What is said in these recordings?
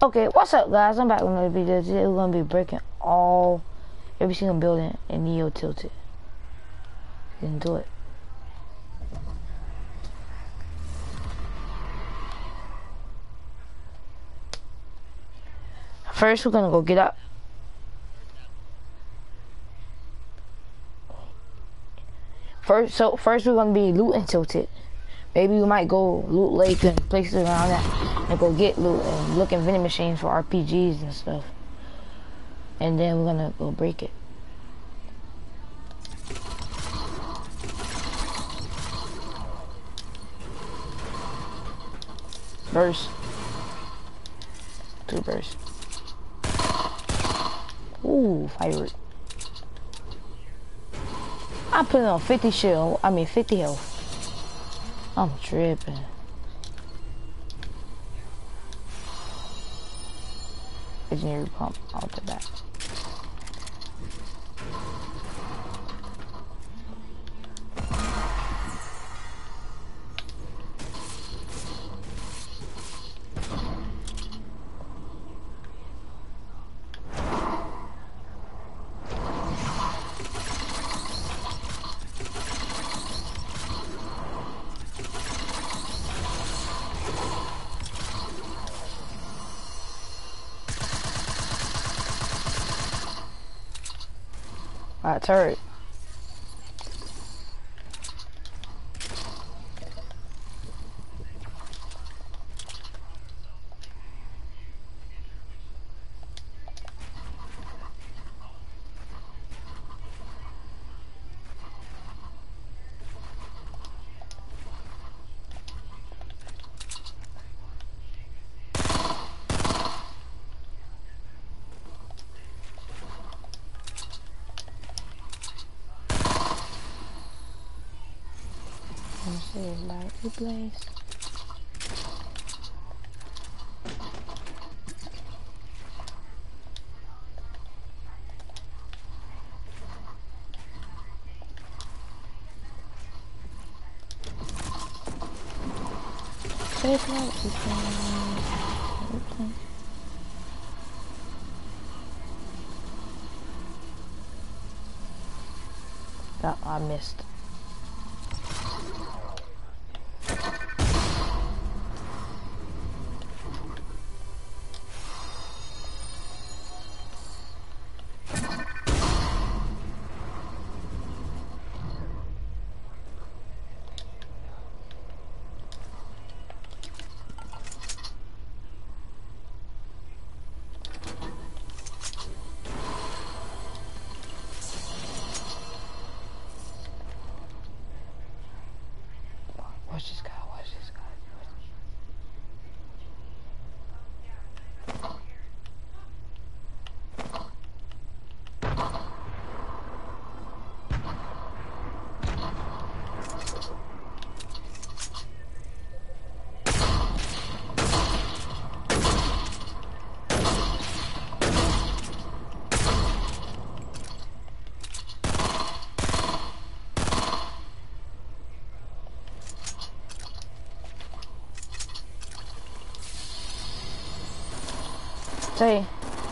Okay, what's up, guys? I'm back with another video. Today we're gonna be breaking every single building in Neo Tilted. You can do it. First, we're gonna go get up. First we're gonna be looting Tilted. Maybe we might go loot Lake and places around that, and go get loot and look in vending machines for RPGs and stuff. And then we're gonna go break it. Burst. 2 bursts. Ooh, firework. I put it on 50 shield. 50 health. I'm tripping. Legendary pump out the back. Alright, turret. Lightly blaze. Safe lightly blaze. Oh, I missed. Watch this guy, watch this guy. Say.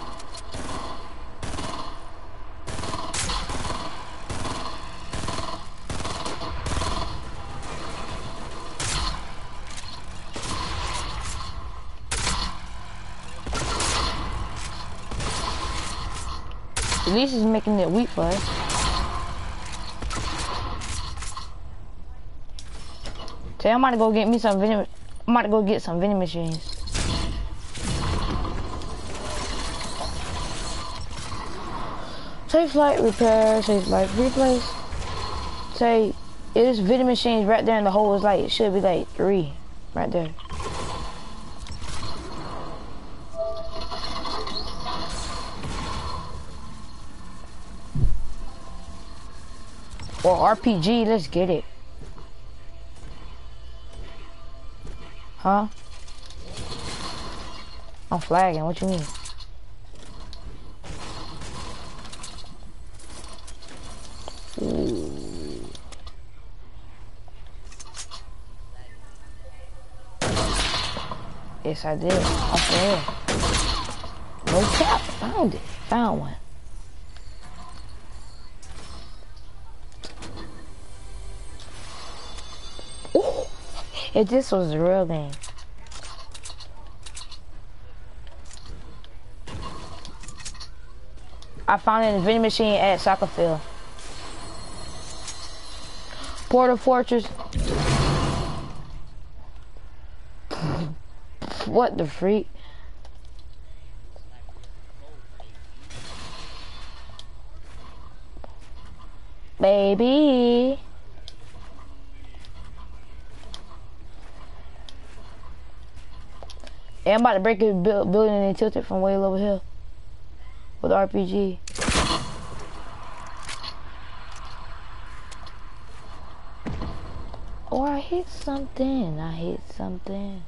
At least it's making it weak for us. Say, I'm about to go get me some vending. I'm about to go get some vending machines. Safe light repair, safe light replace. Say, it is vending machines right there in the hole. Is like, it should be like 3 right there. Or RPG, let's get it. Huh? I'm flagging, what you mean? Ooh. Yes, I did. I'm fair. No cap. Found it. Found one. Ooh. If this was a real game. I found it in the vending machine at soccer field. Portal Fortress. What the freak? Baby. Hey, I'm about to break a building and tilt it from way over here with RPG. Oh, I hit something. I hit something.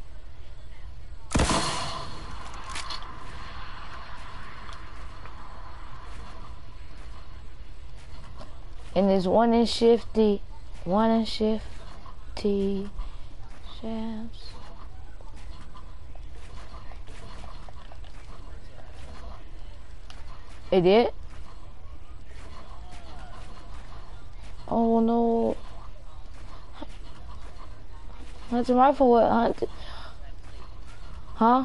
And there's one in shifty shafts. It did? Oh no. Hunting rifle what? Huh?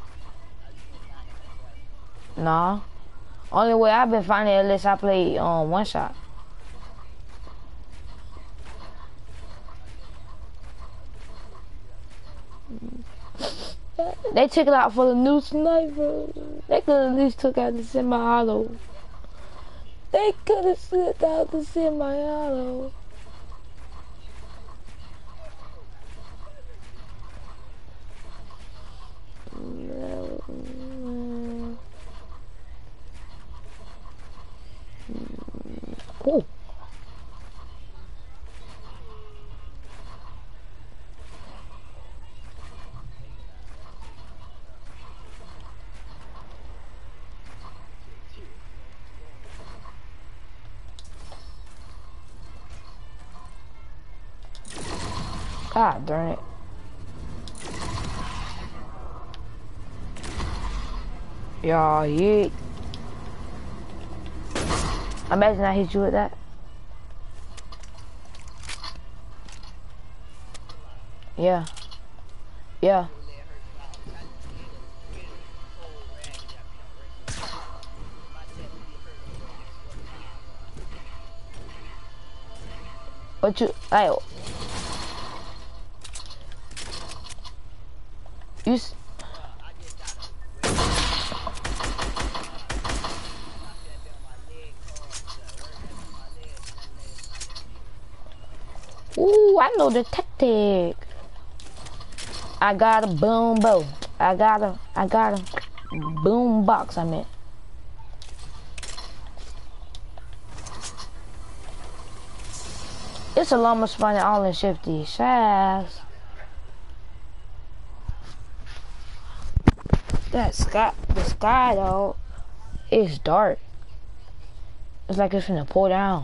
Nah. Only way I've been finding it unless I play one shot. They took it out for the new sniper. They could at least took out the semi-auto. They could have took out the semi-auto. Ooh. God darn it. Y'all, yeah. Imagine I hit you with that. Yeah. Yeah. What you, I, you, ooh, I know the tactic. I got a boom bow. I got a boom box, I meant. It's a llama spawning all in shifty shafts. That sky, the sky though, it's dark. It's like it's gonna pour down.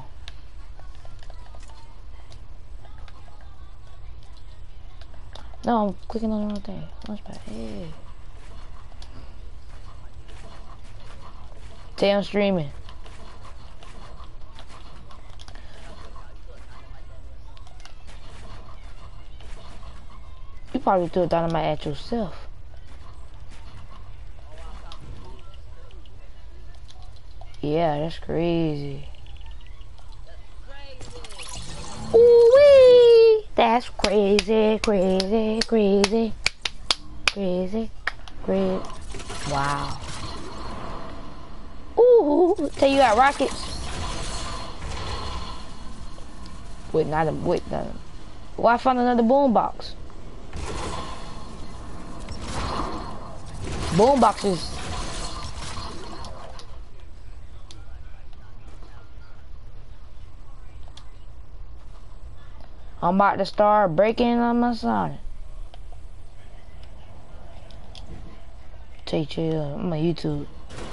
No, I'm clicking on the wrong thing. Launchpad, hey. Say I'm streaming. You probably threw a dynamite at yourself. Yeah, that's crazy. Ooh-wee! That's crazy, crazy, crazy, crazy, crazy. Wow. Ooh, tell you got rockets. Wait, not a, wait, not a. Well, I found another boom box. Boom boxes. I'm about to start breaking on my Sonic. Take you on my YouTube.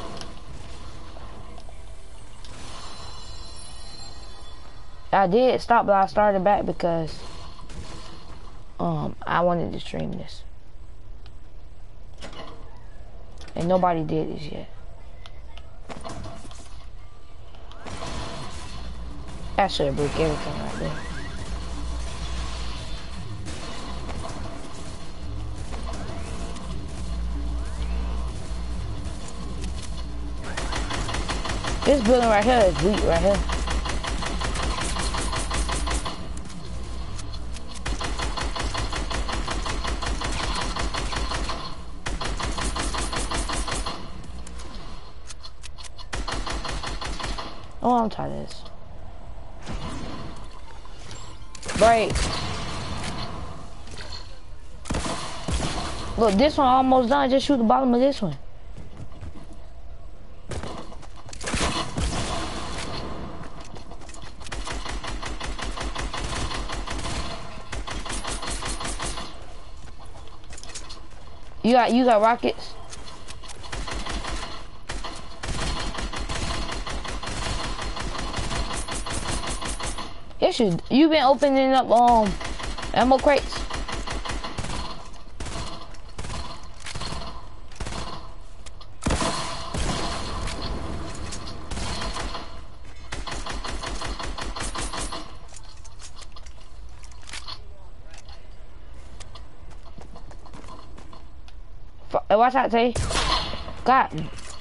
I did stop, but I started back because I wanted to stream this. And nobody did this yet. That should break everything right there. This building right here is weak right here. Oh, I'm tired of this. Break. Look, this one almost done. Just shoot the bottom of this one. You got rockets? Yes, you been opening up ammo crates. Watch out, Tay. God.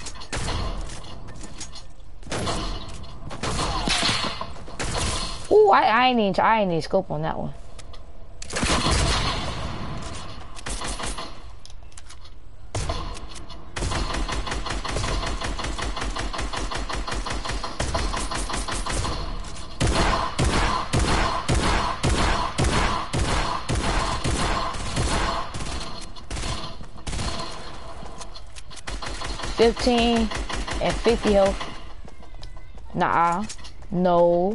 Ooh, I ain't need scope on that one. $15 and 50 health. Nah, no.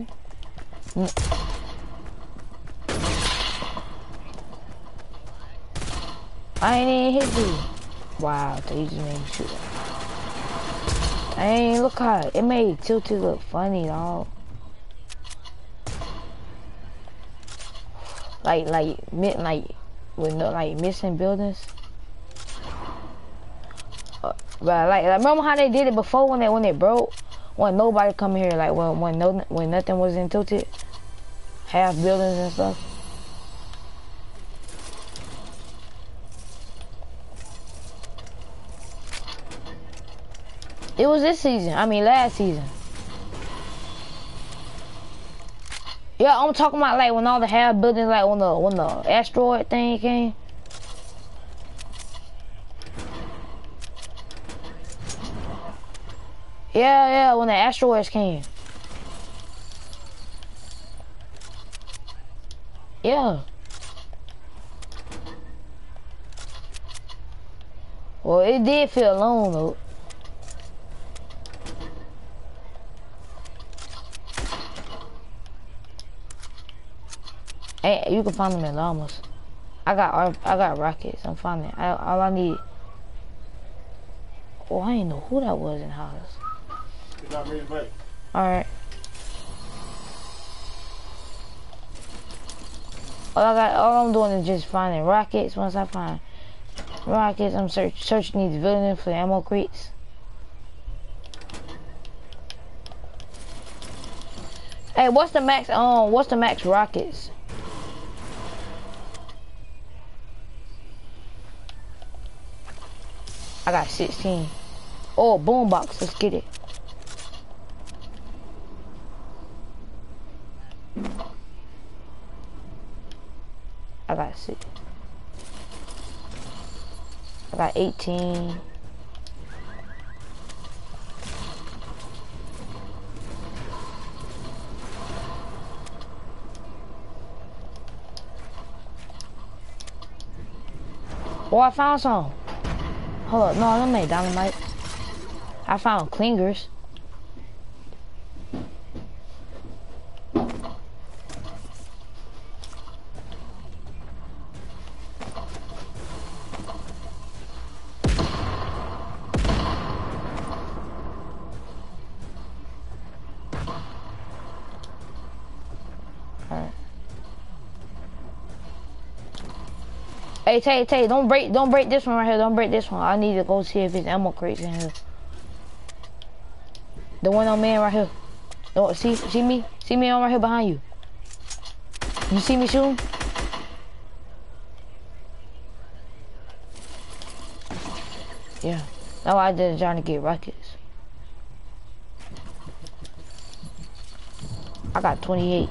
I ain't even hit you. Wow, they just made me shoot it. I ain't look how it made Tilted look funny, dog. Like with no missing buildings. But like remember how they did it before when they broke, when nobody come here, like when nothing was in Tilted, half buildings and stuff. It was this season. I mean last season. Yeah, I'm talking about like when all the half buildings, like when the asteroid thing came. Yeah, when the asteroids came. Yeah. Well, it did feel alone though. Hey, you can find them in llamas. I got rockets. I'm finding. All I need. Oh, I didn't know who that was in the house. You got me to break. Alright. All I'm doing is just finding rockets. Once I find rockets, I'm searching these buildings for ammo crates. Hey, what's the max rockets? I got 16. Oh, boombox, let's get it. I got 6. I got 18. Oh, I found some. Hold up, no, them ain't dynamite. I found clingers. Tay, don't break this one right here. Don't break this one. I need to go see if it's ammo crates in here. The one on man right here. Oh, see me? See me on right here behind you. You see me shooting? Yeah. Now I just trying to get rockets. I got 28.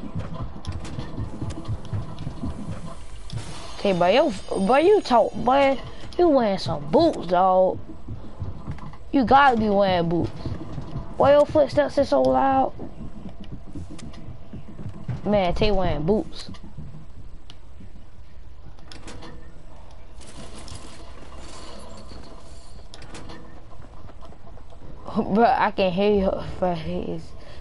Okay, boy, you talk, boy. You wearing some boots, dog. You gotta be wearing boots. Why your footsteps are so loud? Man, Tay wearing boots. Bro, I can hear your face.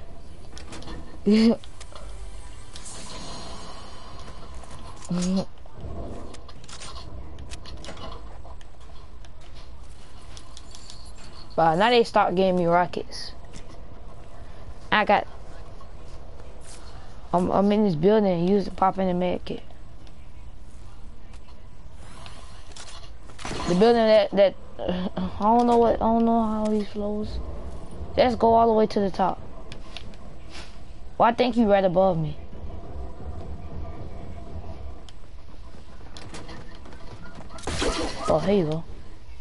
But now they start giving me rockets. I got. I'm in this building and use it pop in the med kit. The building that I don't know how these flows. Let's go all the way to the top. Well, I think you right above me. Oh, here you go.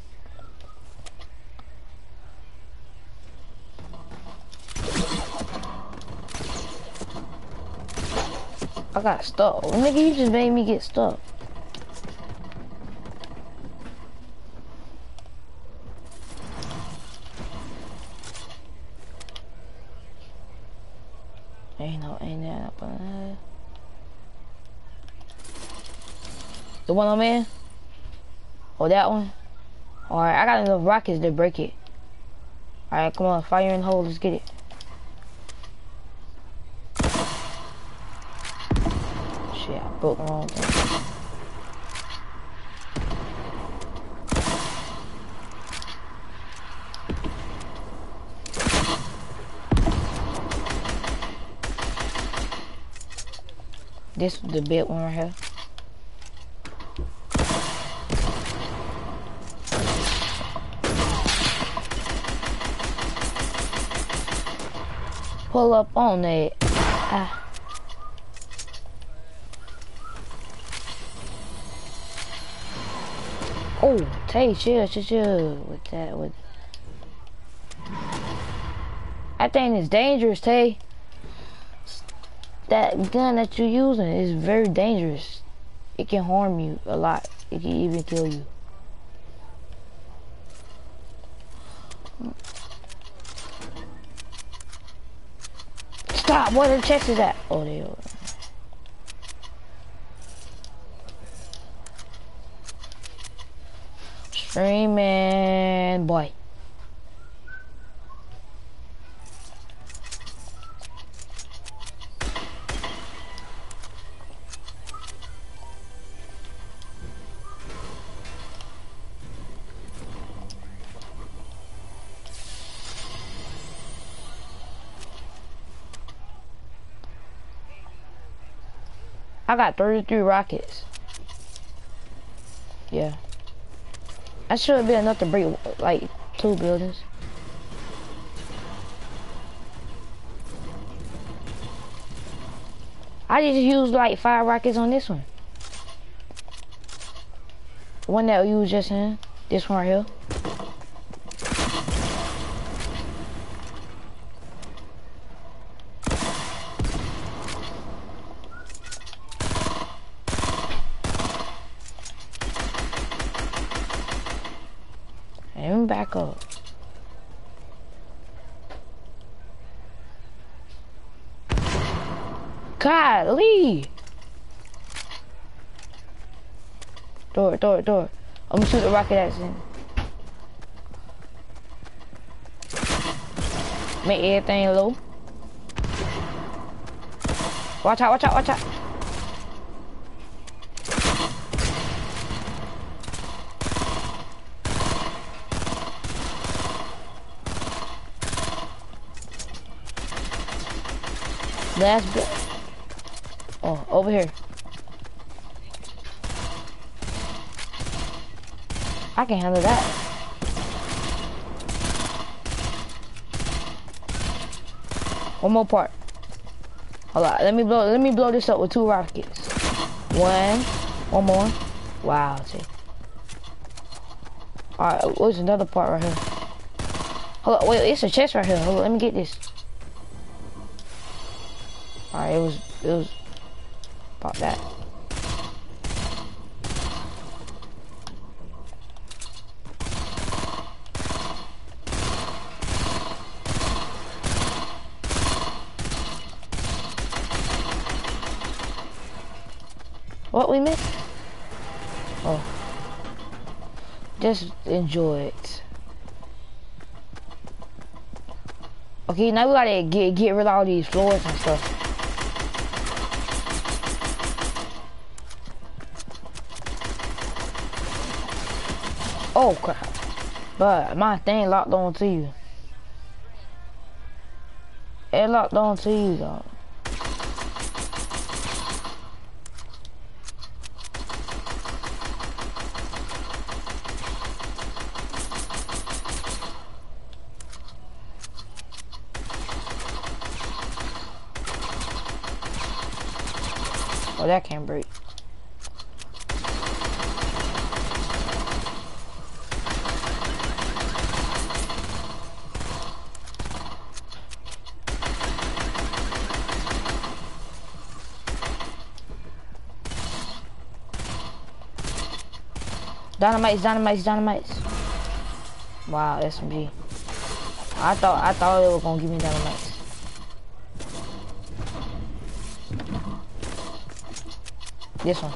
I got stuck. Nigga, you just made me get stuck. Ain't that up on that. The one I'm in? Oh, that one? Alright, I got enough rockets to break it. Alright, come on, fire in the hole, let's get it. Shit, I broke the wrong thing. This is the big one right here. Pull up on it. Ah. Oh, Tay, chill with that. That thing is dangerous, Tay. That gun that you're using is very dangerous. It can harm you a lot. It can even kill you. Stop! Where the chest is at? Oh, there you go. Streaming, boy. I got 33 rockets. Yeah. That should be enough to break like 2 buildings. I just used like 5 rockets on this one. The one that you was just in. This one right here. And back up. Golly! Door. I'm gonna shoot the rocket at him. Make everything low. Watch out. Last bit. Oh, over here. I can handle that. One more part. Hold on, let me blow this up with 2 rockets. One more. Wow, see. Alright, what's another part right here? Hold on, wait, it's a chest right here. Hold on, let me get this. Alright, it was about that. What we missed? Oh. Just enjoy it. Okay, now we gotta get rid of all these floors and stuff. Oh crap. But my thing locked on to you. It locked on to you though. Oh, that can't break. Dynamites. Wow, SMG. I thought it was gonna give me dynamites. This one.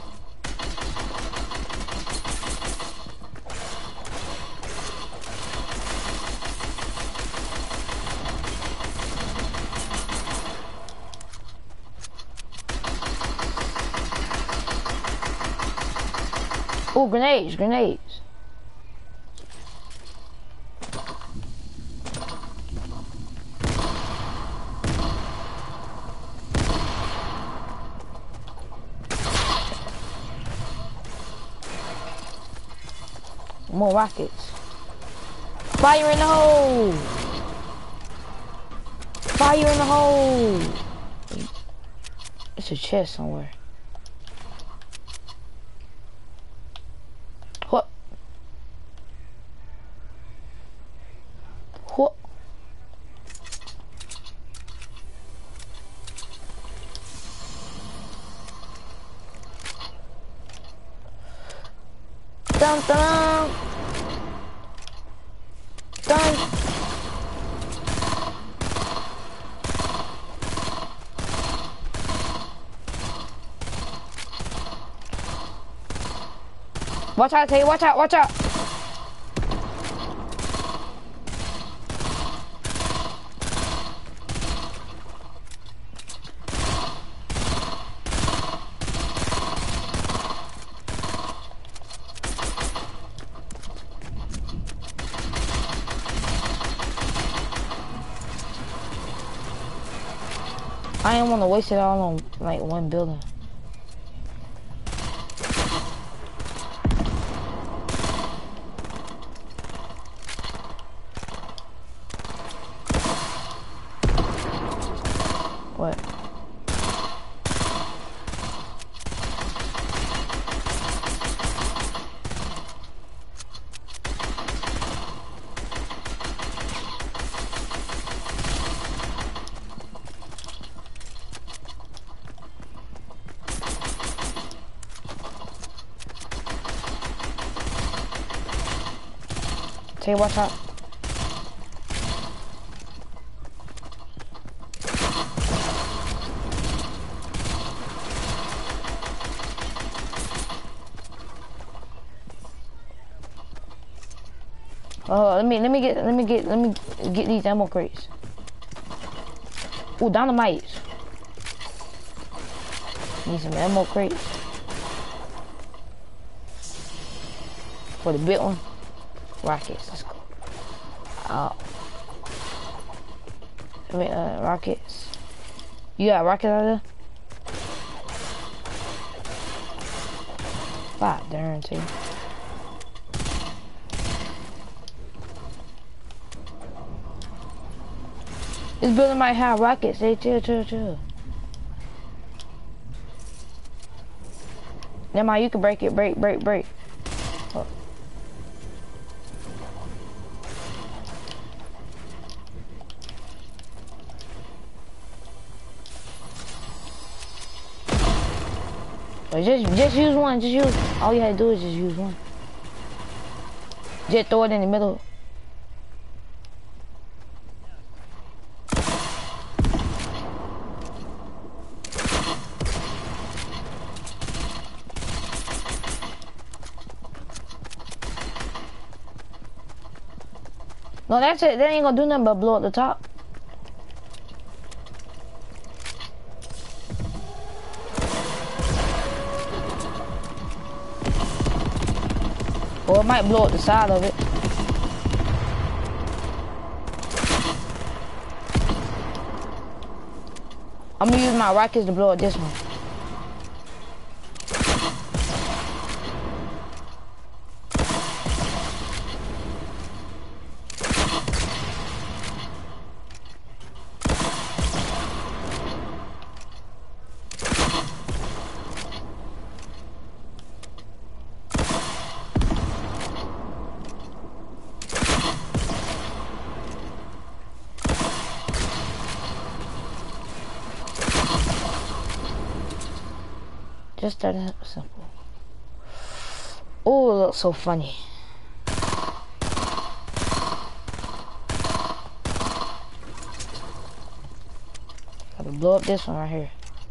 Oh, grenades. More rockets. Fire in the hole! Fire in the hole! It's a chest somewhere. What? What? Dun dun! Done. Watch out, Tay, watch out. I didn't want to waste it all on like one building. What? Tay, watch out. Let me get these ammo crates. Ooh, dynamite. Need some ammo crates. For the big one. Rockets, let's go. Rockets. You got rockets out there? God darn, too. This building might have rockets. Hey, chill. Never mind, you can break it. Break. Oh. Just use one. Just use. All you had to do is just use one. Just throw it in the middle. No, that's it. That ain't gonna do nothing but blow up the top. Or it might blow up the side of it. I'm gonna use my rockets to blow up this one. Just that simple. Oh, it looks so funny. Gotta blow up this one right here.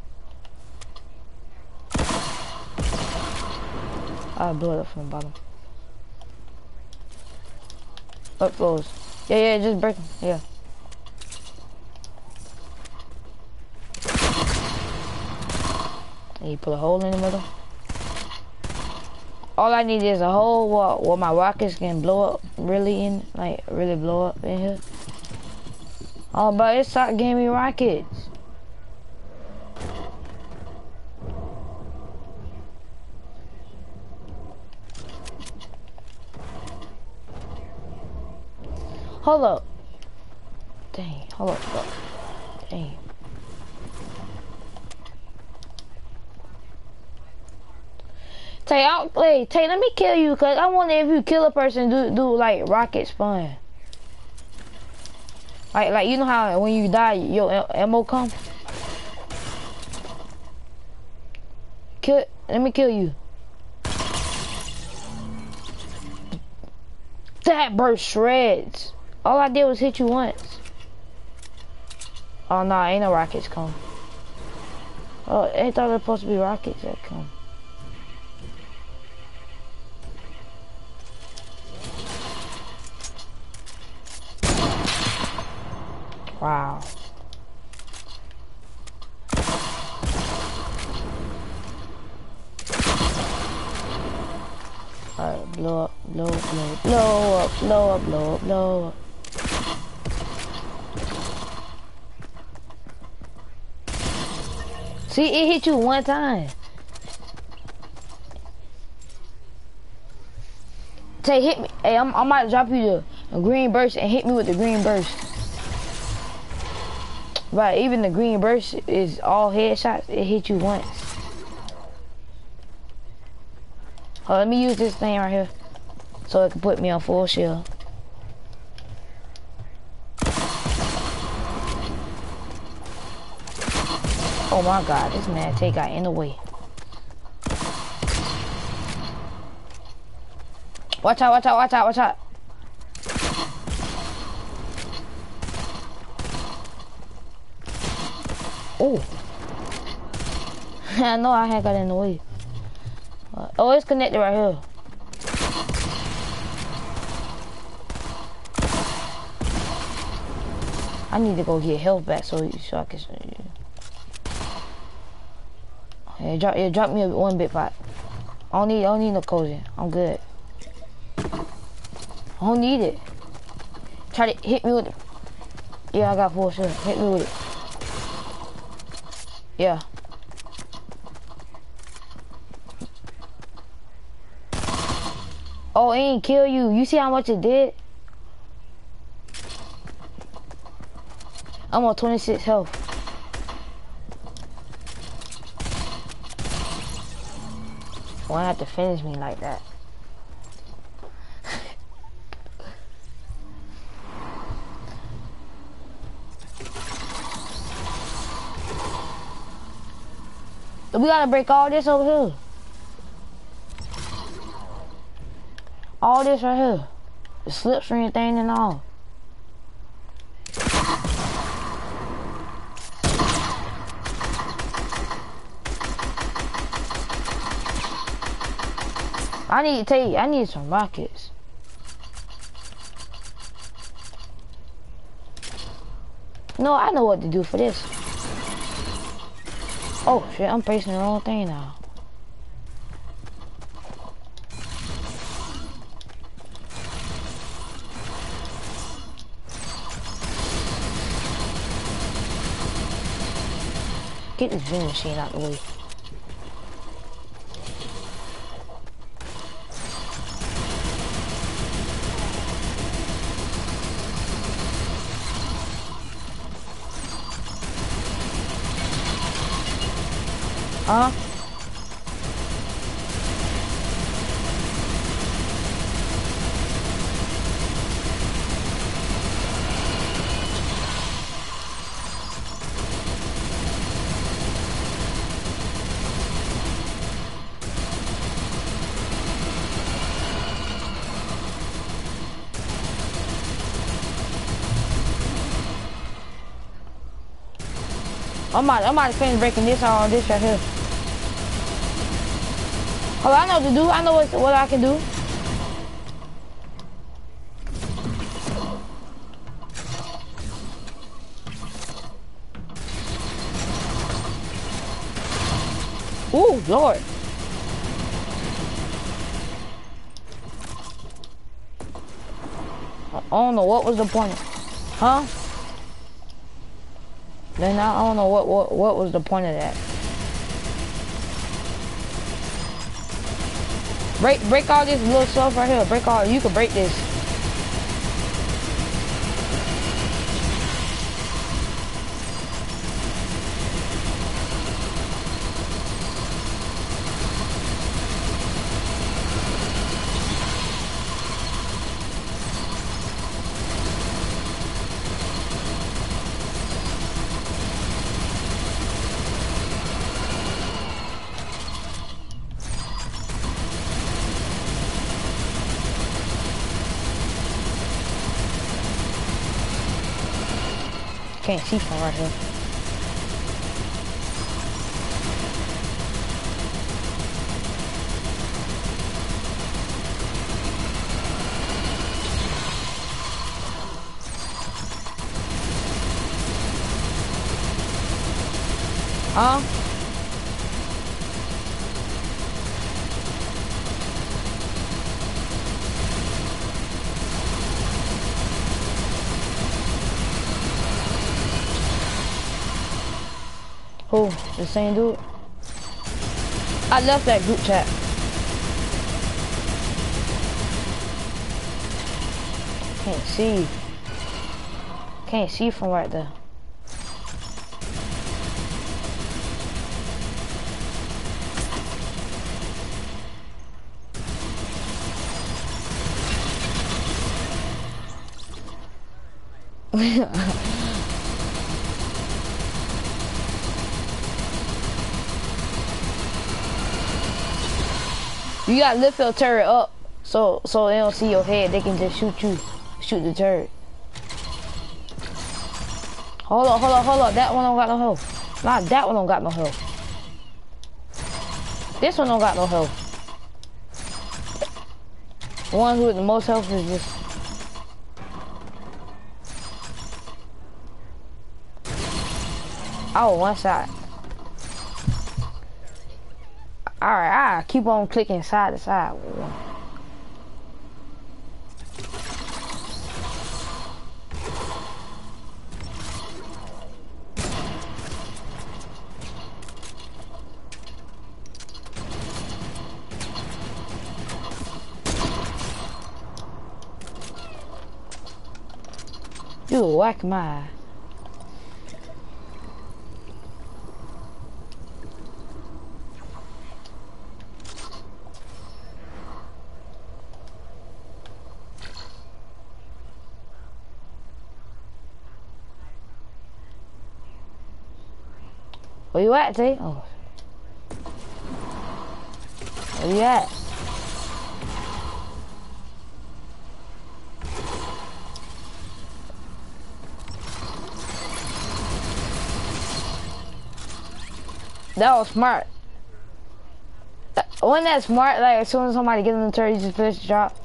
I'll blow it up from the bottom. Up goes. Yeah, just break them. Yeah. And you put a hole in the middle. All I need is a hole where my rockets can blow up really blow up in here. Oh, but it stopped giving me rockets. Hold up. Dang, hold up. Dang. Tay, let me kill you, cause I wonder if you kill a person, do like rocket spawn. Like you know how when you die, your ammo come. Let me kill you. That burst shreds. All I did was hit you once. Oh no, ain't no rockets come. Oh, I thought there was supposed to be rockets that come. Wow. Alright, blow up. See, it hit you one time. Tay, hit me. Hey, I might drop you the green burst and hit me with the green burst. Right, even the green burst is all headshots. It hit you once. Oh, let me use this thing right here so it can put me on full shield. Oh my God, this man got in the way. Watch out. Oh. I know I had got in the way. Oh, it's connected right here. I need to go get health back so I can. Yeah, drop me one bit pot. I don't need no cozy. I'm good. I don't need it. Try to hit me with it. Yeah, I got full shield. Hit me with it. Yeah. Oh, it ain't kill you. You see how much it did? I'm on 26 health. Why have to finish me like that? We gotta break all this over here. All this right here. The slipstream thing and all. I need some rockets. No, I know what to do for this. Oh shit, I'm pressing the wrong thing now. Get this vending machine out the way. Huh? I'm about to finish breaking this all this right here. Oh, I know what to do. I know what I can do. Ooh, Lord. I don't know what was the point. Huh? Then I don't know what was the point of that. Break all this little stuff right here. Break all. You can break this. Can't see from right here. Huh? Who? The same dude? I left that group chat. Can't see. Can't see from right there. You gotta lift your turret up so they don't see your head. They can just shoot the turret. Hold up. That one don't got no health. Nah, that one don't got no health. This one don't got no health. The one with the most health is this. Oh, one side. Alright, I keep on clicking side to side. You whack my eye. Where you at, Tay? Oh. Where you at? That was smart. Wasn't that smart? Like, as soon as somebody gets in the turret, you just finish the drop.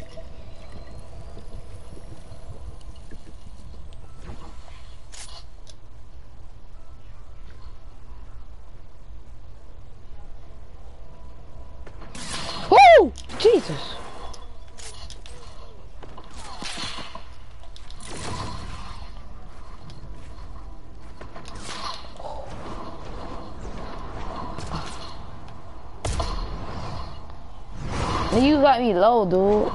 Woo! Jesus. You got me low, dude.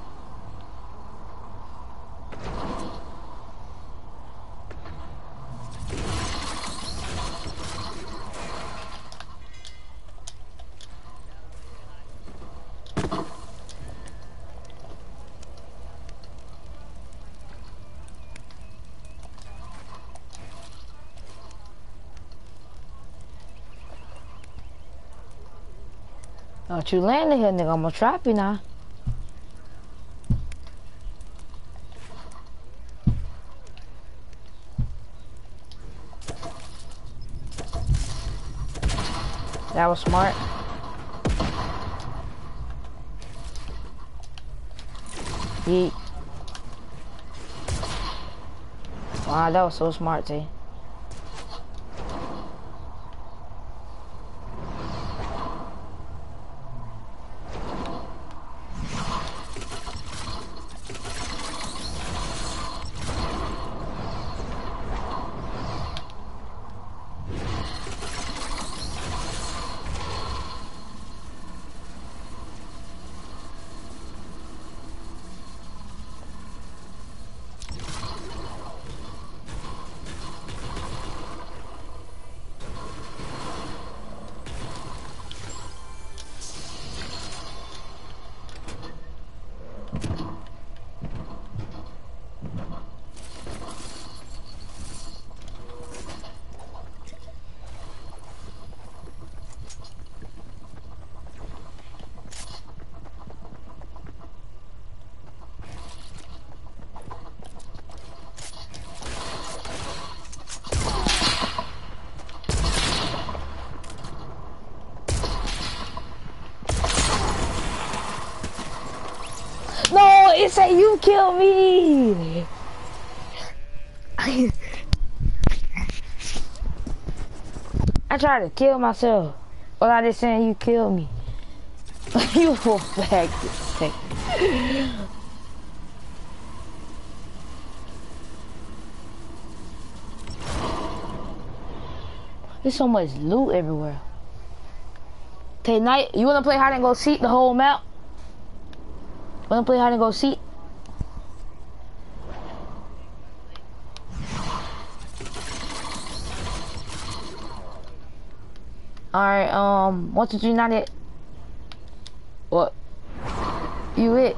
Don't you land here, nigga. I'm gonna trap you now. That was smart. Yeet. Wow, that was so smart, T. No, it said you killed me. I tried to kill myself. Well, I just saying you killed me. You a fact. There's so much loot everywhere. Tonight, you wanna play hide and go seek the whole map? Wanna play hide and go seek? Alright, 1, 2, 3, not it. What? You it?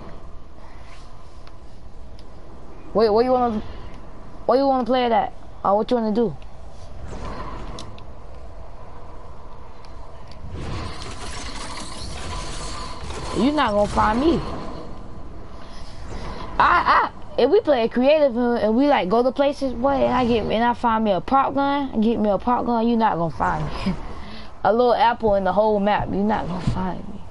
Wait, what you wanna play it at? What you wanna do? You're not gonna find me. If we play creative and we like go to places, boy, and I find me a prop gun, you're not gonna find me. A little apple in the whole map, you're not gonna find me.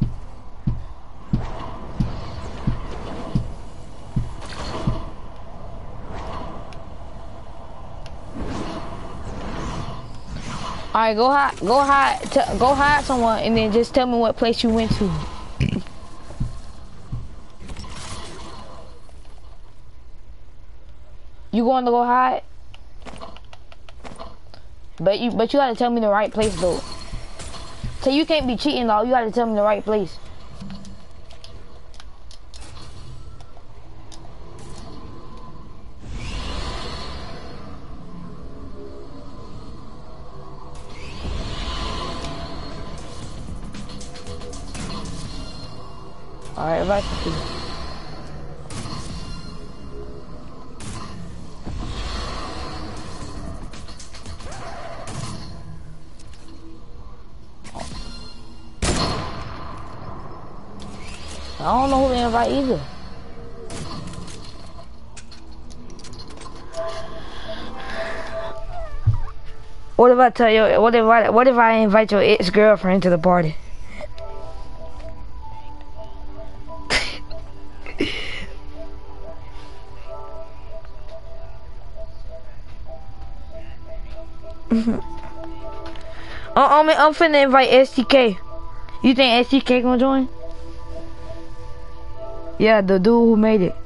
Alright, go hide someone, and then just tell me what place you went to. You going to go hide? But you gotta tell me the right place though. So you can't be cheating though, you gotta tell me the right place. Alright, right. I don't know who to invite either. What if I tell you? What if I invite your ex-girlfriend to the party? I'm finna invite STK. You think STK gonna join? Yeah, the dude who made it.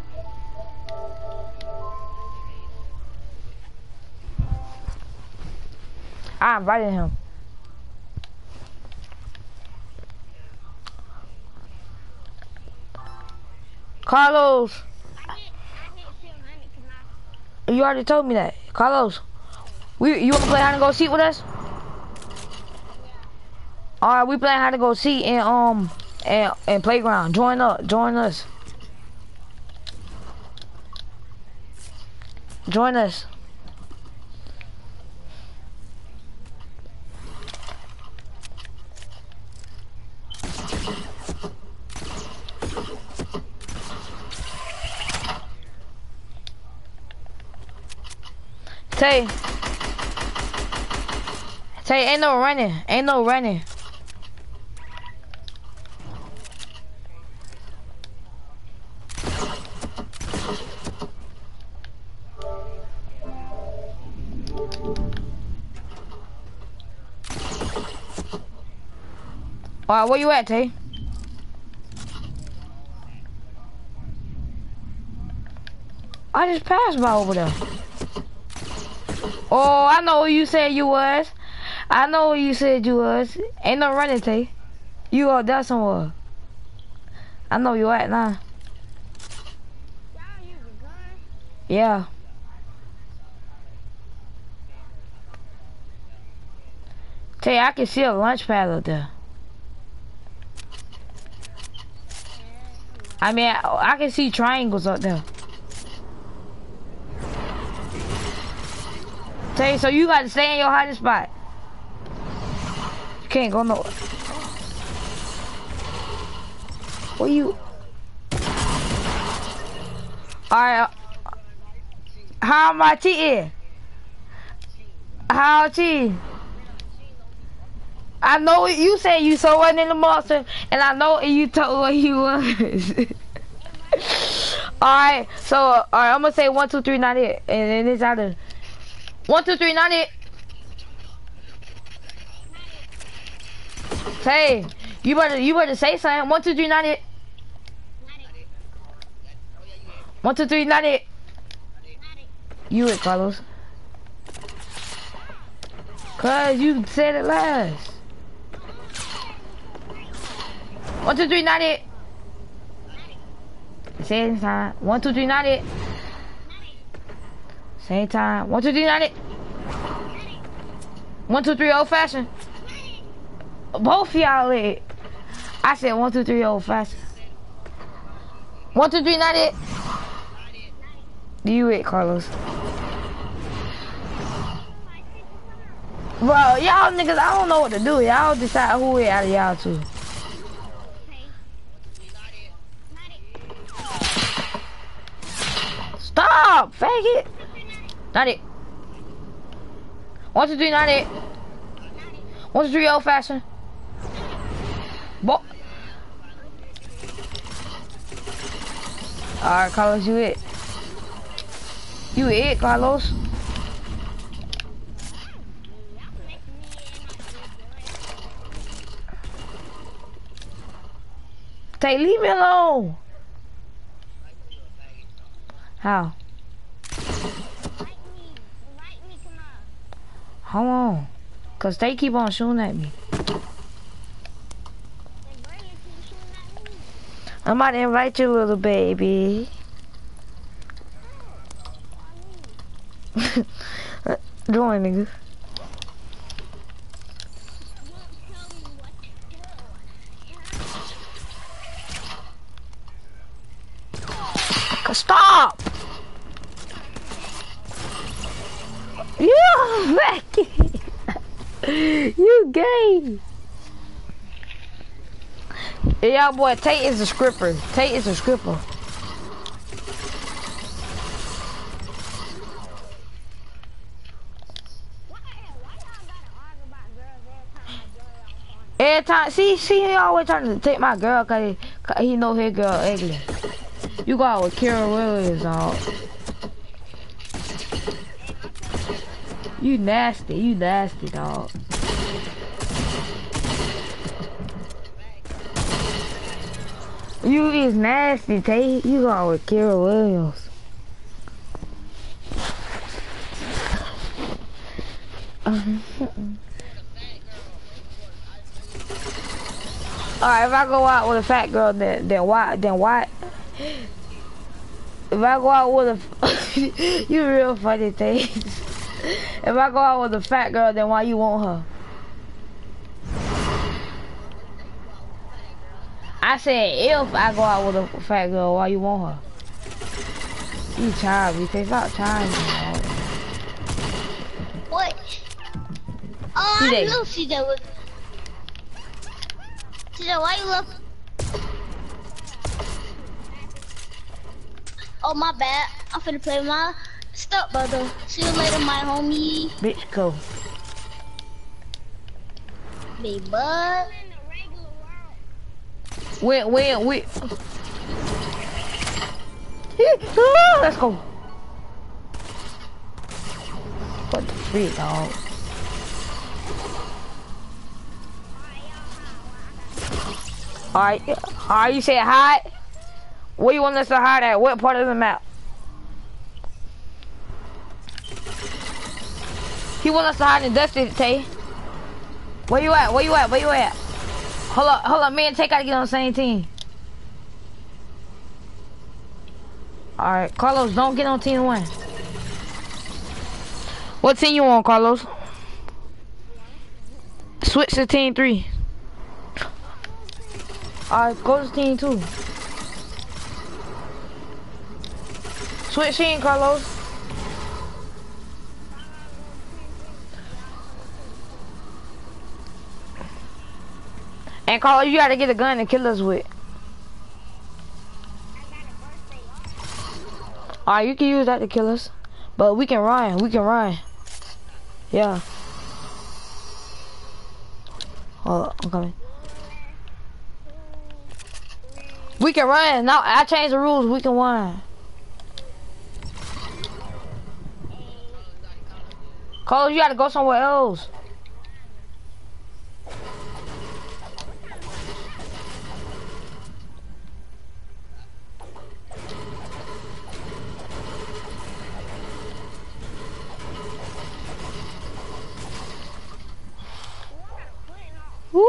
I invited him. Carlos. You already told me that. Carlos. You wanna play hide and go seek with us? Alright, we playing hide and go seek and playground. Join us. Join us. Tay, ain't no running. Alright, where you at, Tay? I just passed by over there. Oh, I know who you said you was. Ain't no running, Tay. You out there somewhere. I know you at now. Yeah. Tay, I can see a launch pad up there. I mean, I can see triangles up there. Tay, so you gotta stay in your hiding spot. You can't go nowhere. Where you? Alright. How am I cheating? How cheating? I know you said you saw one in the monster, and I know you told what he was. Alright, so alright, I'm gonna say 1, 2, 3, not it, and then it's out of 1, 2, 3, not it. Hey, you better say something. 1, 2, 3, not it. 1, 2, 3, not it. You it, Carlos. Cause you said it last. 1, 2, 3, not it. Same time. 1, 2, 3, not it. Same time. 1, 2, 3, not it. 1, 2, 3, old fashioned. Both y'all it. I said 1, 2, 3, old fashioned. 1, 2, 3, not it. You it, Carlos. Bro, y'all niggas, I don't know what to do. Y'all decide who it out of y'all two. Stop! Faggot! Not it. 1, 2, 3, not it. 1, 2, 3, old fashioned. Alright, Carlos, you it. You it, Carlos. Tay, leave me alone. How? Hold on. Cause they keep on shooting at me. I'm about to invite you, little baby. Join, nigga. Stop! You you gay. Yeah, boy, Tate is a scripper. Tate is a scripper. Every time, see, he always trying to take my girl cause he know his girl ugly. You go out with Kira Williams, dog. You nasty, dog. You is nasty, Tate. You go out with Kira Williams. Alright, if I go out with a fat girl, then what? If I go out with a, you real funny, Tate. If I go out with a fat girl, then why you want her? I said if I go out with a fat girl, why you want her? You childish, Tate. Stop trying. What? Oh, I know CJ was. CJ, why you look? Oh, my bad. I'm finna play with my stepbrother. See you later, my homie. Bitch, go. Big bud. Wait. Let's go. What the freak, dog? Alright, you said hide? Where you want us to hide at? What part of the map? He want us to hide in Dusty, Tay. Where you at? Hold up, me and Tay gotta get on the same team. Alright, Carlos, don't get on team 1. What team you on, Carlos? Switch to team 3. Alright, go to team 2. Switch in, Carlos. And Carlos, you gotta get a gun to kill us with. Alright, you can use that to kill us. But we can run, Yeah. Hold up, I'm coming. We can run. Now I changed the rules. We can run. Carlos, you gotta go somewhere else. Woo-wee!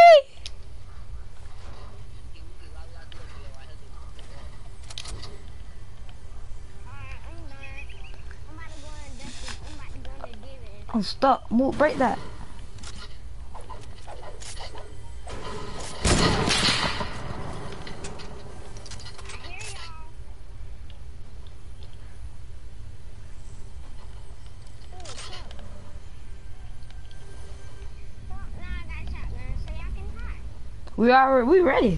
I'm stuck. Move, break that. We ready.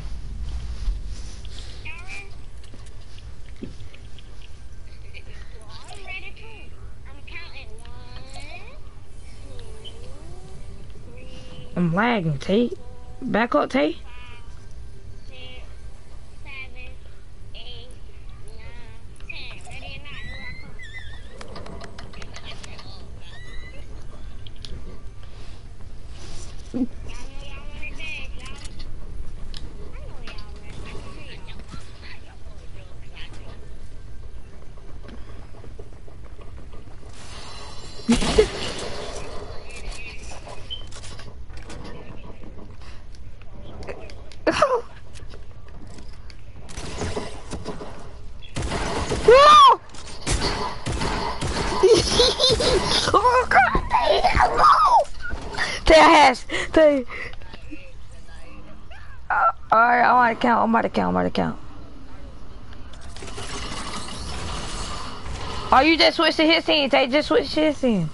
I'm lagging, Tate. Back up, Tate. 6, 7, 8, 9, 10. Ready or not, here I come. Oh God! Tay, I has. Tay. Alright, I'm about to count. Oh, you just switched to his team, Tay. Just switch to his team.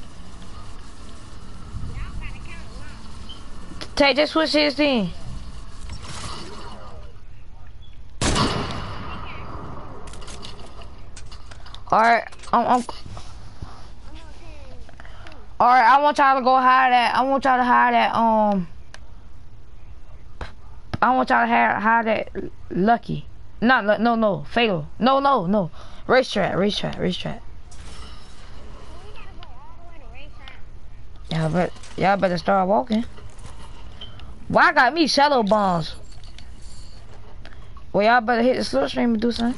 Tay, just switch to his team. Alright, alright, I want y'all to go hide at, I want y'all to hide at, I want y'all to hide at Lucky. No, Fatal. No. Racetrack. Y'all better start walking. Why I got me shadow bombs? Well, y'all better hit the slipstream and do something.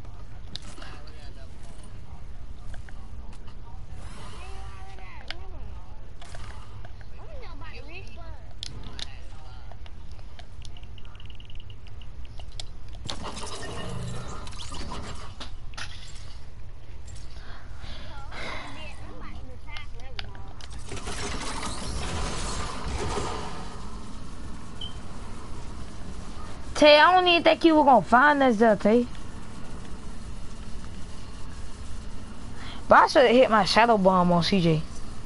Tay, I don't even think you were gonna find us there, Tay. But I should have hit my shadow bomb on CJ.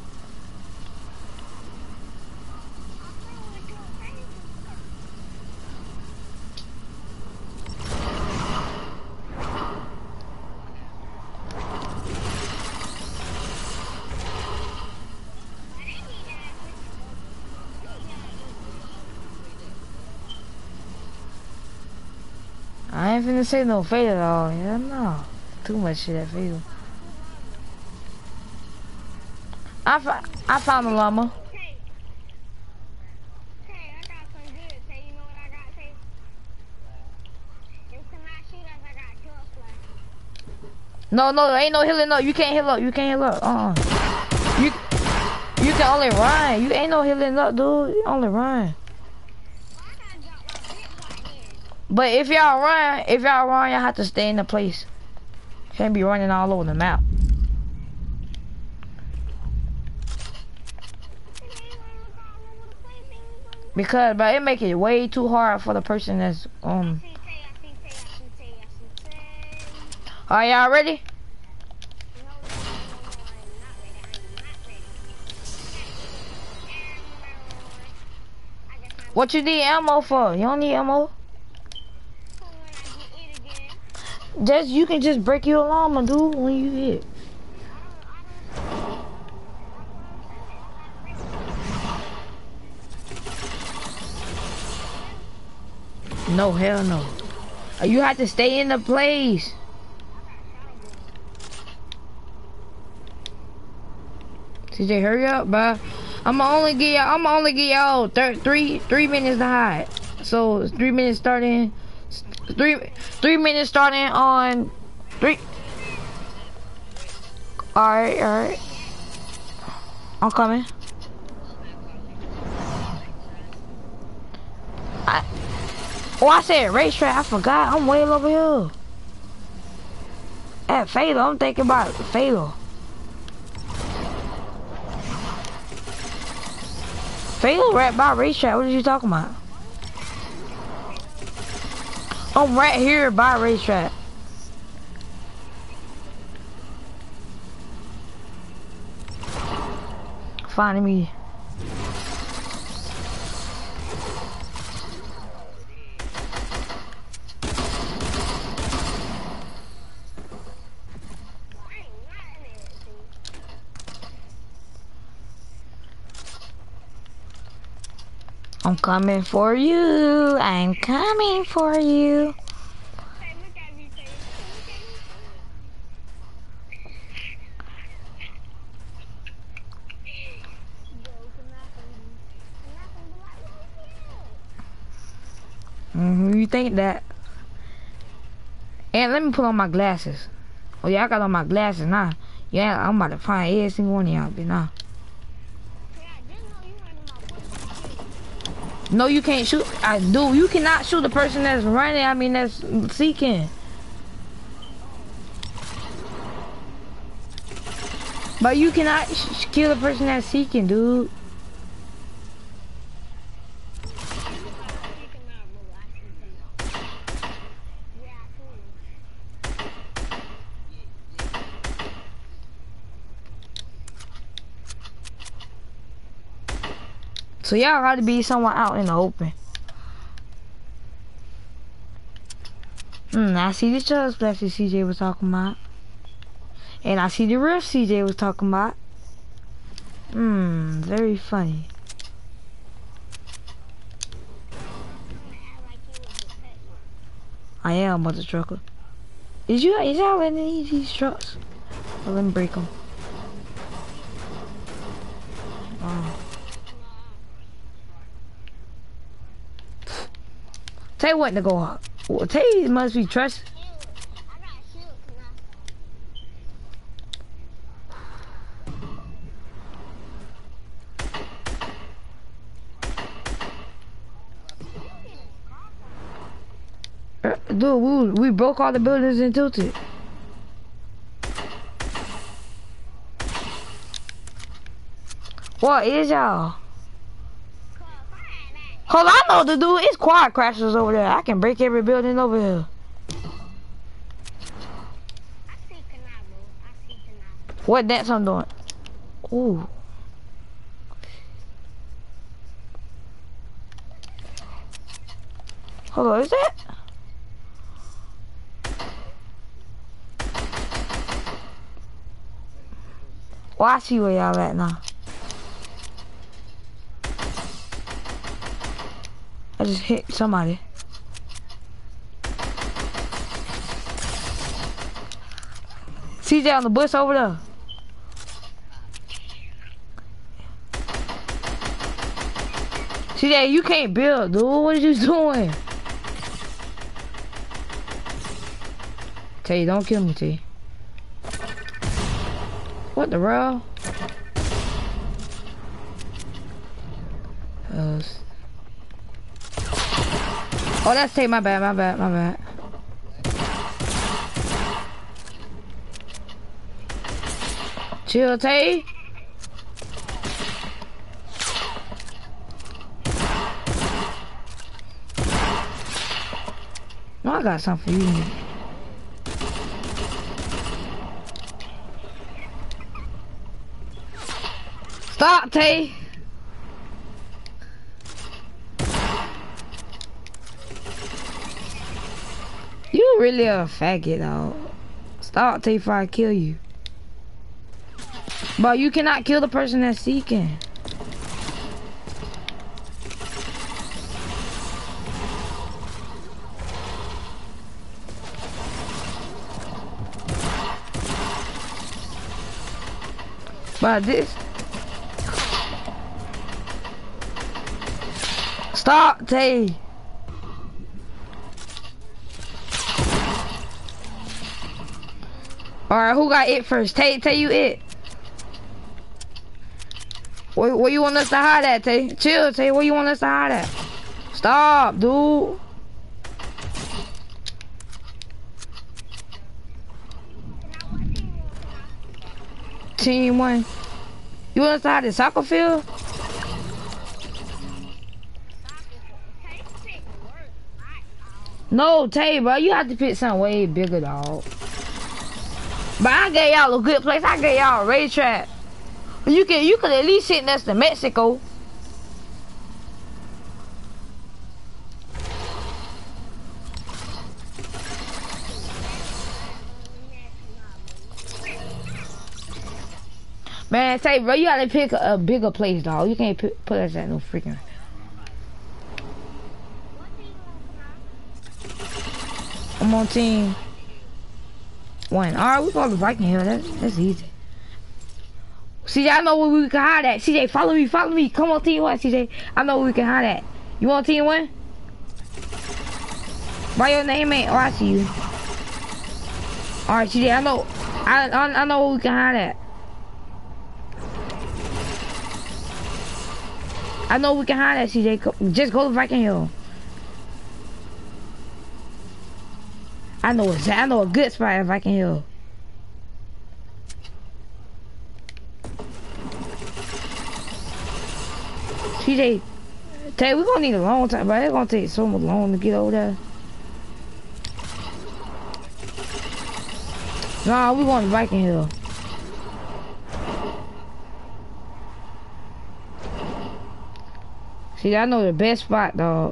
I ain't finna say no Fatal at all. Yeah, no. Too much shit at Fatal. I found the llama. Hey, I got some good. Say, you know what I got, say? You cannot shoot us, I got kill flash. No, ain't no healing up. You can't heal up. You can only run. You ain't no healing up, dude. You only run. But if y'all run, y'all have to stay in the place. Can't be running all over the map. Because, but it make it way too hard for the person that's Are y'all ready? What you need ammo for? You don't need ammo? You can just break your llama, dude, when you hit. No, hell no. You have to stay in the place. CJ, hurry up, bro. I'ma only give y'all 3 minutes to hide. So 3 minutes starting. 3 minutes starting on 3. Alright. I'm coming. I said racetrack. I forgot. I'm way over here. At Fatal. I'm thinking about Fatal. Fatal right by racetrack. What are you talking about? I'm right here by racetrack. Finding me. I'm coming for you. I'm coming for you. You think that? And let me put on my glasses. Oh yeah, I got on my glasses now. Yeah, I'm about to find every single one of y'all, but now. No, you can't shoot. You cannot shoot the person that's running. I mean, that's seeking. But you cannot kill the person that's seeking, dude. So y'all got to be somewhere out in the open. I see the chug splash that CJ was talking about. And I see the real CJ was talking about. Very funny. I am mother trucker. Is y'all letting these trucks? Well, let me break them. Tell you what to go up. Well, tell you it must be trust. Dude, we broke all the buildings and tilted. What is y'all? Hold on, I know what to do. It's quad crashers over there. I can break every building over here. What dance I'm doing? Ooh. Hold on, is that? Well, I see where y'all at now. I just hit somebody. CJ on the bus over there. CJ, you can't build, dude. What are you doing? Tay, don't kill me, Tay. What the hell? Oh, that's Tay, my bad. Chill, Tay. No, I got something for you. Stop, Tay. You really a faggot, dog. Stop, Tay, before I kill you. But you cannot kill the person that's seeking. But this... Stop, Tay. Alright, who got it first? Tay, you it. Where you want us to hide at, Tay? Chill, Tay, where you want us to hide at? Stop, dude. Team 1. You want us to hide at soccer field? No, Tay, bro, you have to pick something way bigger, dog. But I gave y'all a good place. I gave y'all a racetrack. You could at least sit next to Mexico. Man, Tay, bro, you gotta pick a bigger place, dog. You can't put us at no freaking. I'm on team 1. Alright, we going to Viking Hill. That's easy. CJ, I know where we can hide at. CJ, follow me. Come on, team 1, CJ. I know where we can hide at. You want team 1? Why your name ain't? Oh, I see you. Alright, CJ, I know. I know where we can hide at. I know we can hide at, CJ. Just go to Viking Hill. I know a good spot if I can heal. CJ, Tay, we're gonna need a long time, but it's gonna take so much long to get over there. Nah, we going to Viking Hill. See, I know the best spot, dog.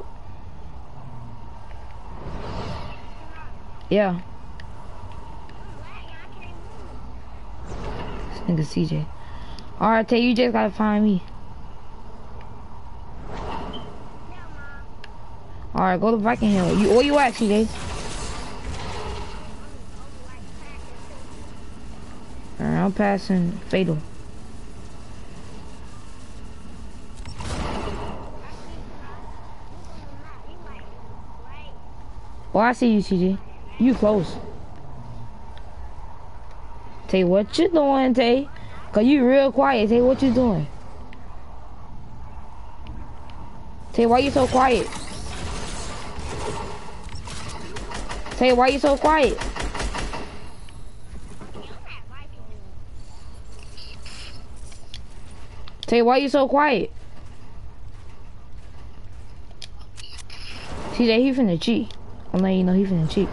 Yeah. Nigga CJ. Alright, Tay, you just gotta find me. Alright, go to Viking Hill. Where you at, CJ? Alright, I'm passing Fatal. Oh, I see you, CJ. You close. Tay, what you doing, Tay? Cause you real quiet, Tay. What you doing? Tay, why you so quiet? Tay, why you so quiet? Tay, why you so quiet? See that he finna cheat. I'm letting you know he finna cheat.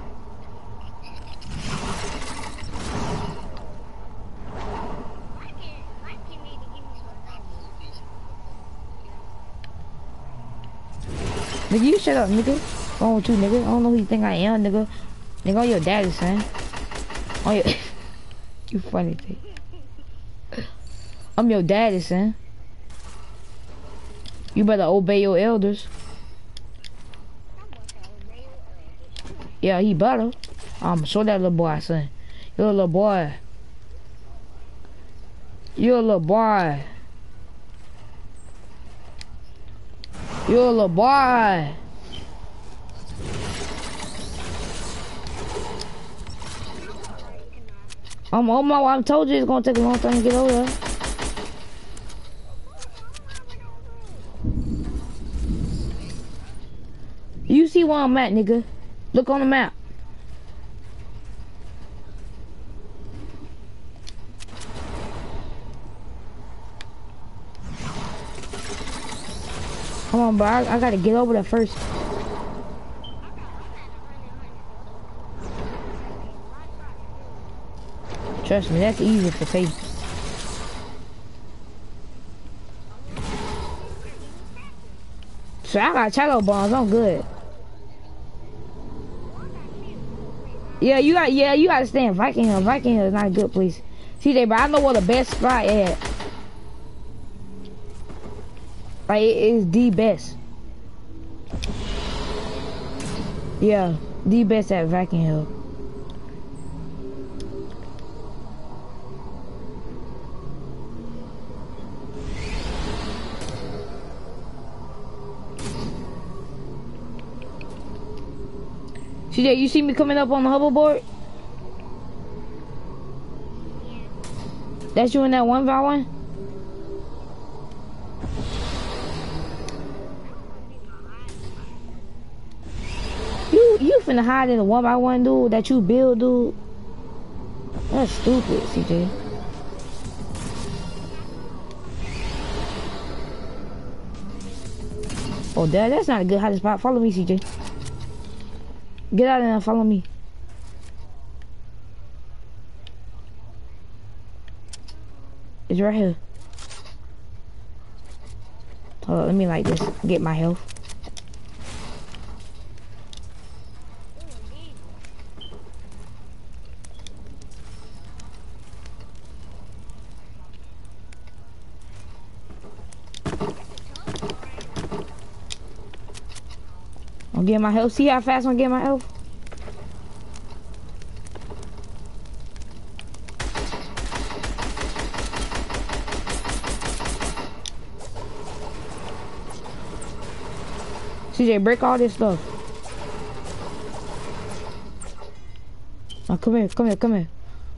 Nigga, you shut up, nigga. What's wrong with you, nigga? I don't know who you think I am, nigga. Nigga, I'm your daddy, son. Oh, your you funny thing. I'm your daddy, son. You better obey your elders. Yeah, he better. Show that little boy, son. You're a little boy. You're a little boy. You're a little boy. I'm on my way. I told you it's gonna take a long time to get over there. You see where I'm at, nigga. Look on the map. Come on, bro. I gotta get over there first. Trust me, that's easy for Tay. So I got Chaco bombs. I'm good. Yeah, you gotta stay in Viking Hill. Viking Hill is not a good place. CJ, but I know where the best spot at. Like, it is the best. Yeah, the best at Viking Hill. CJ, you see me coming up on the hoverboard? That's you in that 1v1? You finna hide in a 1v1, dude, that you build, dude. That's stupid, CJ. Oh, that's not a good hiding spot. Follow me, CJ. Get out of there and follow me. It's right here. Hold on, let me like this. Get my health. I'm getting my health. See how fast I'm getting my health? CJ, break all this stuff. Oh, come here, come here, come here.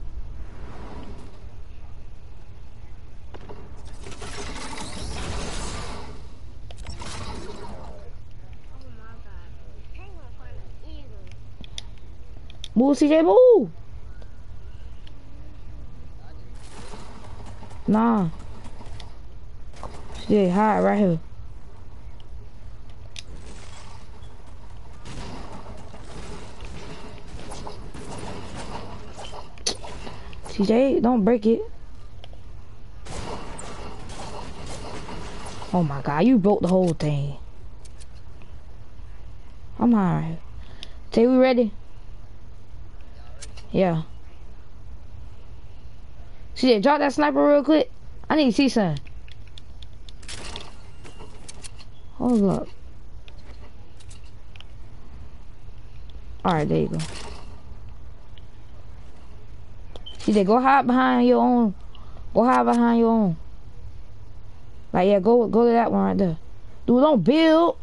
Move, CJ, move! Nah. CJ, hide right here. CJ, don't break it. Oh my god, you broke the whole thing. I'm alright. Tay, we ready? Yeah. CJ, drop that sniper real quick. I need to see something. Hold up. Alright, there you go. CJ, go hide behind your own. Go hide behind your own. Like, yeah, go to that one right there. Dude, don't build.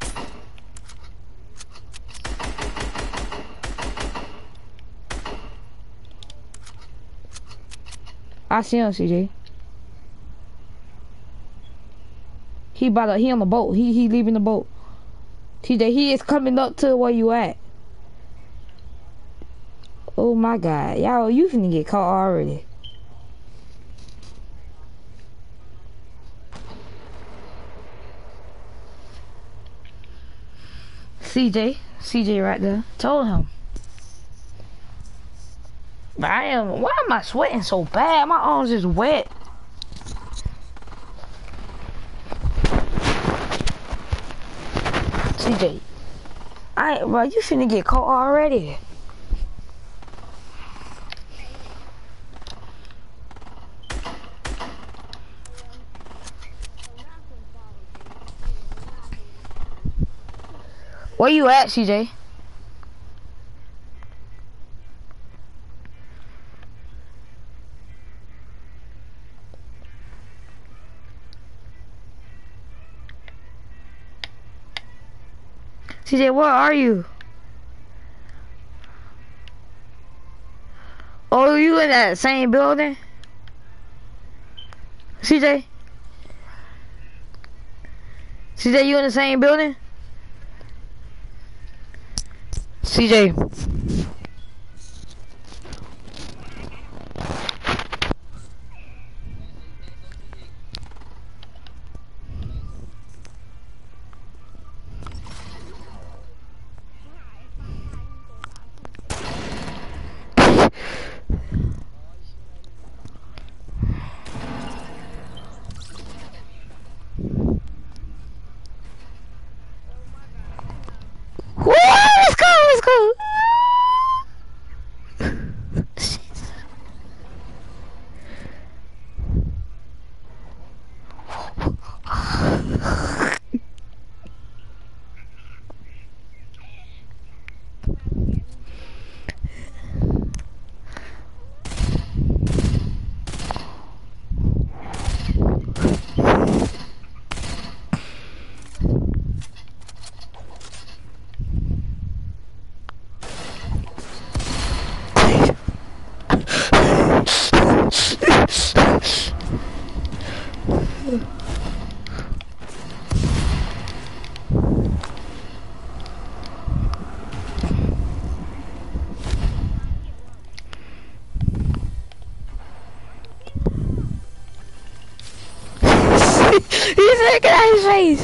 I see him, CJ. He on the boat. He leaving the boat. TJ, he is coming up to where you at. Oh my God, y'all, you finna get caught already. CJ right there. Told him. But why am I sweating so bad? My arms is wet. CJ, bro, you finna get caught already. Where you at, CJ? CJ, where are you? Oh, you in that same building? CJ? CJ, you in the same building? CJ. Woo, let's go, let's go. He's looking at his face.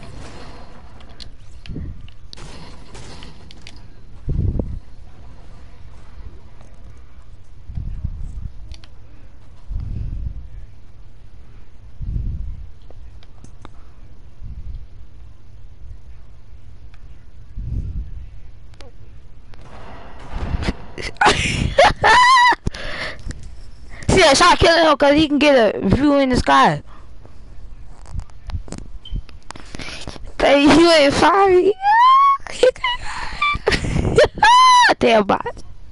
See that shot killing him because he can get a view in the sky. Hey, you ain't sorry. Damn bot.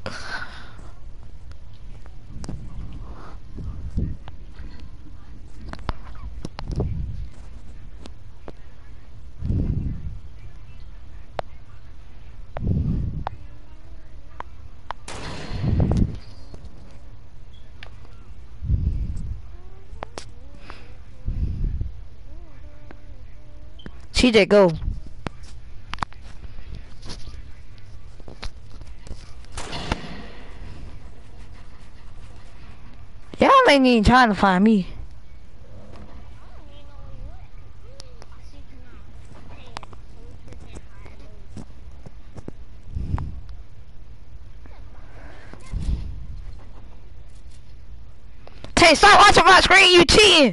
CJ, go. Y'all ain't even trying to find me. Tay, stop watching my screen, you cheating.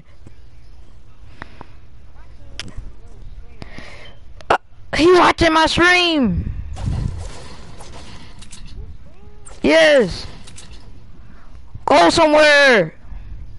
He watching my stream. Yes. Go somewhere.